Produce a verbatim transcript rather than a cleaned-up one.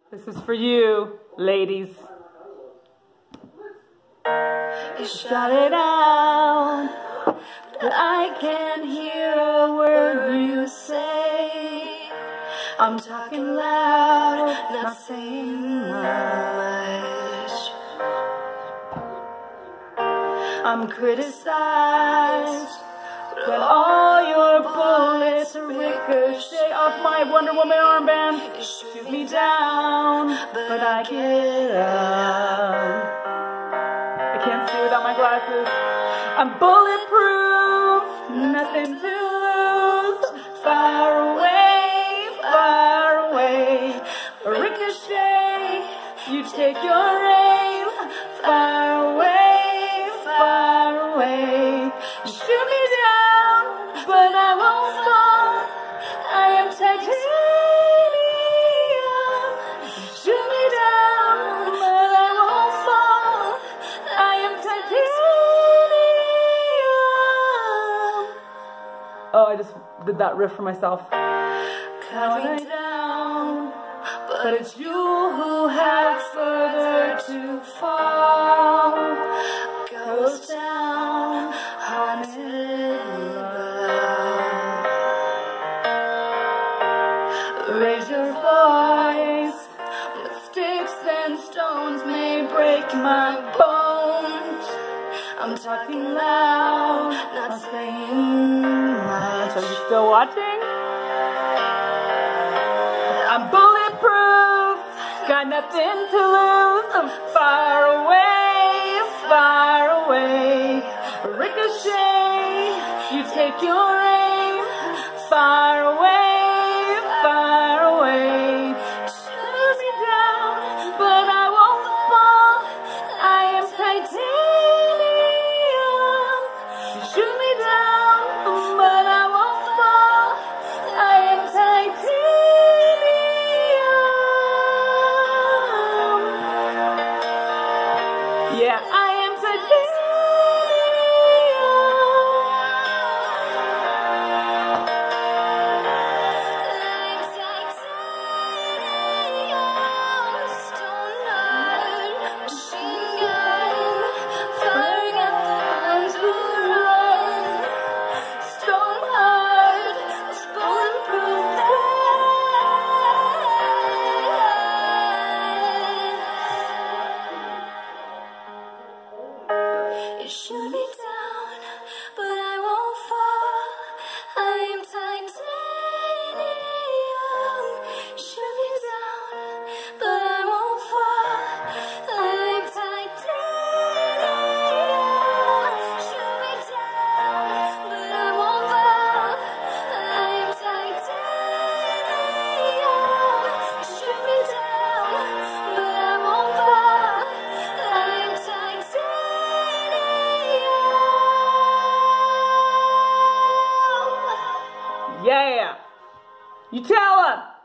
This is for you, ladies. You shut it out, but I can't hear a word you say. I'm talking loud, not saying much. I'm criticized, but all your bullets ricochet off my Wonder Woman armband. You shoot me down, but I get up. I can't see without my glasses. I'm bulletproof, nothing to lose. Far away, far away. Ricochet, you take your aim. Far away, far away. You shoot me down, but I won't fall. I am titanium. You shoot me down, but I won't fall. I am titanium. Oh, I just did that riff for myself. Cut me down, but it's you who have further to fall. Goes down, haunted love. Raise your voice, but sticks and stones may break my bones. I'm talking loud, not saying much. Are you still watching? I'm bulletproof, got nothing to lose. I'm far away, far away. Ricochet, you take your aim. Far away, far away. Shoot me down, but I won't fall. I am titanium. You shoot me down, but I won't fall. I am titanium. Yeah, I am titanium. You shoot me down, but I won't fall. I am titanium. Shoot me down, but I won't fall. I am titanium. Shoot me down, but I won't fall. I am titanium. Shoot me down, but I won't fall. I am titanium. Yeah. You tell him.